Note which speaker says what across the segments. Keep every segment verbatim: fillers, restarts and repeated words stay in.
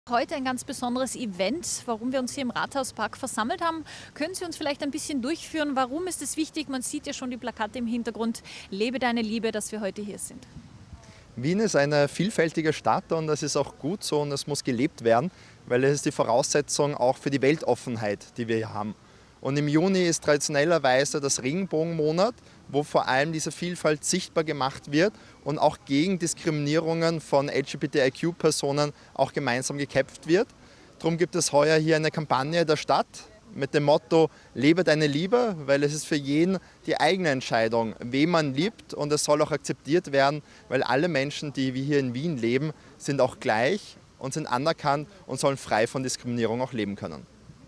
Speaker 1: Heute ein ganz besonderes Event, warum wir uns hier im Rathauspark versammelt haben. Können Sie uns vielleicht ein bisschen durchführen, warum ist es wichtig? Man sieht ja schon die Plakate im Hintergrund. Lebe deine Liebe, dass wir heute hier sind.
Speaker 2: Wien ist eine vielfältige Stadt und das ist auch gut so und es muss gelebt werden, weil es ist die Voraussetzung auch für die Weltoffenheit, die wir hier haben. Und im Juni ist traditionellerweise das Regenbogenmonat, wo vor allem diese Vielfalt sichtbar gemacht wird und auch gegen Diskriminierungen von L G B T I Q-Personen auch gemeinsam gekämpft wird. Darum gibt es heuer hier eine Kampagne der Stadt mit dem Motto „Lebe deine Liebe", weil es ist für jeden die eigene Entscheidung, wen man liebt, und es soll auch akzeptiert werden, weil alle Menschen, die wie hier in Wien leben, sind auch gleich und sind anerkannt und sollen frei von Diskriminierung auch leben können.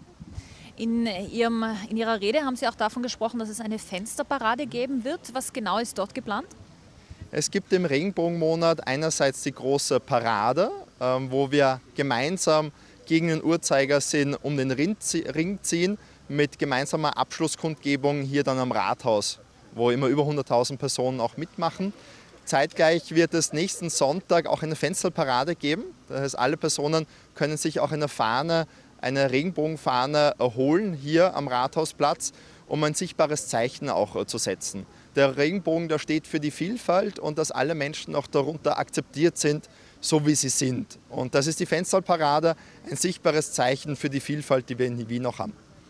Speaker 1: In, Ihrem, in Ihrer Rede haben Sie auch davon gesprochen, dass es eine Fensterparade geben wird. Was genau ist dort geplant?
Speaker 2: Es gibt im Regenbogenmonat einerseits die große Parade, ähm, wo wir gemeinsam gegen den Uhrzeigersinn um den Ring ziehen, mit gemeinsamer Abschlusskundgebung hier dann am Rathaus, wo immer über hunderttausend Personen auch mitmachen. Zeitgleich wird es nächsten Sonntag auch eine Fensterparade geben. Das heißt, alle Personen können sich auch eine Fahne, eine Regenbogenfahne erholen hier am Rathausplatz, um ein sichtbares Zeichen auch zu setzen. Der Regenbogen, der steht für die Vielfalt und dass alle Menschen auch darunter akzeptiert sind, so wie sie sind. Und das ist die Fensterparade, ein sichtbares Zeichen für die Vielfalt, die wir in Wien noch haben.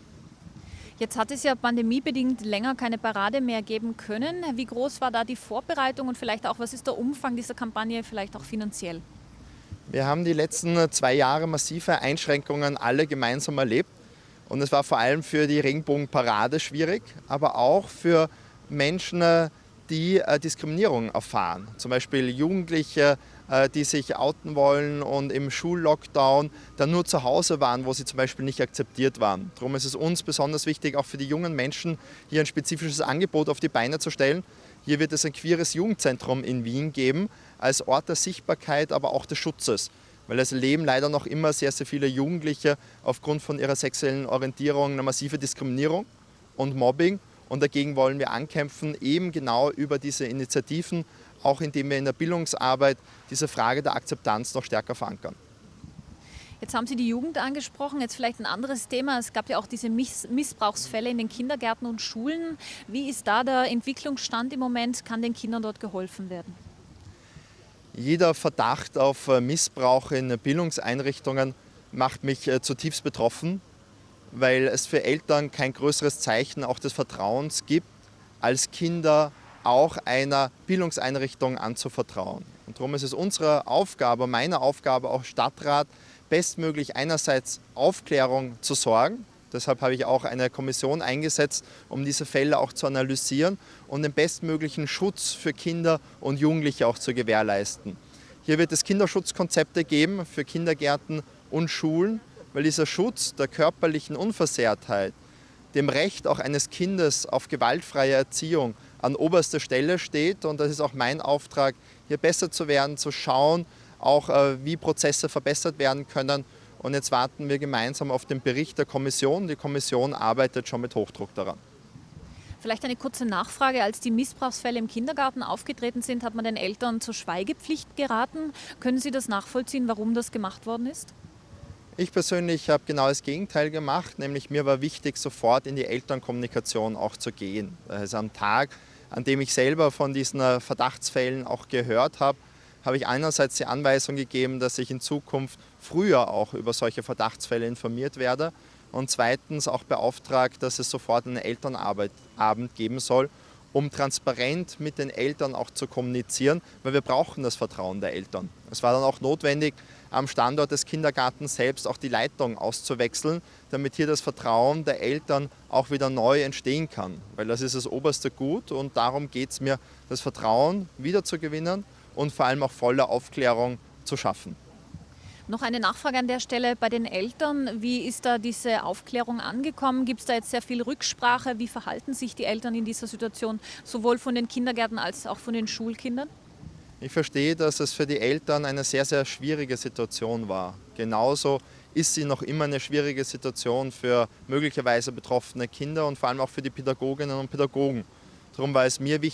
Speaker 1: Jetzt hat es ja pandemiebedingt länger keine Parade mehr geben können. Wie groß war da die Vorbereitung und vielleicht auch, was ist der Umfang dieser Kampagne, vielleicht auch finanziell?
Speaker 2: Wir haben die letzten zwei Jahre massive Einschränkungen alle gemeinsam erlebt. Und es war vor allem für die Regenbogenparade schwierig, aber auch für Menschen, die Diskriminierung erfahren. Zum Beispiel Jugendliche, die sich outen wollen und im Schullockdown dann nur zu Hause waren, wo sie zum Beispiel nicht akzeptiert waren. Darum ist es uns besonders wichtig, auch für die jungen Menschen hier ein spezifisches Angebot auf die Beine zu stellen. Hier wird es ein queeres Jugendzentrum in Wien geben, als Ort der Sichtbarkeit, aber auch des Schutzes. Weil es leben leider noch immer sehr, sehr viele Jugendliche aufgrund von ihrer sexuellen Orientierung eine massive Diskriminierung und Mobbing. Und dagegen wollen wir ankämpfen, eben genau über diese Initiativen, auch indem wir in der Bildungsarbeit diese Frage der Akzeptanz noch stärker verankern.
Speaker 1: Jetzt haben Sie die Jugend angesprochen, jetzt vielleicht ein anderes Thema. Es gab ja auch diese Miss Missbrauchsfälle in den Kindergärten und Schulen. Wie ist da der Entwicklungsstand im Moment? Kann den Kindern dort geholfen werden?
Speaker 2: Jeder Verdacht auf Missbrauch in Bildungseinrichtungen macht mich zutiefst betroffen, weil es für Eltern kein größeres Zeichen auch des Vertrauens gibt, als Kinder auch einer Bildungseinrichtung anzuvertrauen. Und darum ist es unsere Aufgabe, meine Aufgabe auch Stadtrat, bestmöglich einerseits Aufklärung zu sorgen. Deshalb habe ich auch eine Kommission eingesetzt, um diese Fälle auch zu analysieren und den bestmöglichen Schutz für Kinder und Jugendliche auch zu gewährleisten. Hier wird es Kinderschutzkonzepte geben für Kindergärten und Schulen, weil dieser Schutz der körperlichen Unversehrtheit, dem Recht auch eines Kindes auf gewaltfreie Erziehung an oberster Stelle steht. Und das ist auch mein Auftrag, hier besser zu werden, zu schauen, auch wie Prozesse verbessert werden können. Und jetzt warten wir gemeinsam auf den Bericht der Kommission. Die Kommission arbeitet schon mit Hochdruck daran.
Speaker 1: Vielleicht eine kurze Nachfrage. Als die Missbrauchsfälle im Kindergarten aufgetreten sind, hat man den Eltern zur Schweigepflicht geraten. Können Sie das nachvollziehen, warum das gemacht worden ist?
Speaker 2: Ich persönlich habe genau das Gegenteil gemacht, nämlich mir war wichtig, sofort in die Elternkommunikation auch zu gehen. Also am Tag, an dem ich selber von diesen Verdachtsfällen auch gehört habe, habe ich einerseits die Anweisung gegeben, dass ich in Zukunft früher auch über solche Verdachtsfälle informiert werde und zweitens auch beauftragt, dass es sofort einen Elternabend geben soll, um transparent mit den Eltern auch zu kommunizieren, weil wir brauchen das Vertrauen der Eltern. Es war dann auch notwendig, am Standort des Kindergartens selbst auch die Leitung auszuwechseln, damit hier das Vertrauen der Eltern auch wieder neu entstehen kann. Weil das ist das oberste Gut und darum geht es mir, das Vertrauen wiederzugewinnen und vor allem auch volle Aufklärung zu schaffen.
Speaker 1: Noch eine Nachfrage an der Stelle bei den Eltern. Wie ist da diese Aufklärung angekommen? Gibt es da jetzt sehr viel Rücksprache? Wie verhalten sich die Eltern in dieser Situation, sowohl von den Kindergärten als auch von den Schulkindern?
Speaker 2: Ich verstehe, dass es für die Eltern eine sehr, sehr schwierige Situation war. Genauso ist sie noch immer eine schwierige Situation für möglicherweise betroffene Kinder und vor allem auch für die Pädagoginnen und Pädagogen. Darum war es mir wichtig,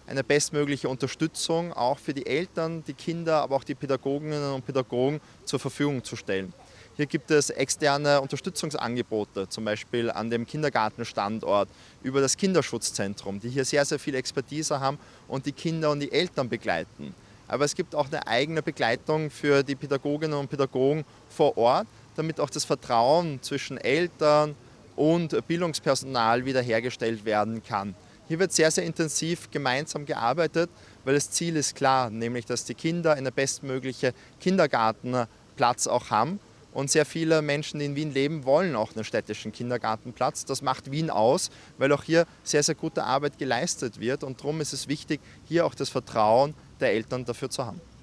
Speaker 2: eine bestmögliche Unterstützung auch für die Eltern, die Kinder, aber auch die Pädagoginnen und Pädagogen zur Verfügung zu stellen. Hier gibt es externe Unterstützungsangebote, zum Beispiel an dem Kindergartenstandort über das Kinderschutzzentrum, die hier sehr, sehr viel Expertise haben und die Kinder und die Eltern begleiten. Aber es gibt auch eine eigene Begleitung für die Pädagoginnen und Pädagogen vor Ort, damit auch das Vertrauen zwischen Eltern und Bildungspersonal wiederhergestellt werden kann. Hier wird sehr, sehr intensiv gemeinsam gearbeitet, weil das Ziel ist klar, nämlich dass die Kinder eine bestmögliche Kindergartenplatz auch haben. Und sehr viele Menschen, die in Wien leben, wollen auch einen städtischen Kindergartenplatz. Das macht Wien aus, weil auch hier sehr, sehr gute Arbeit geleistet wird. Und darum ist es wichtig, hier auch das Vertrauen der Eltern dafür zu haben.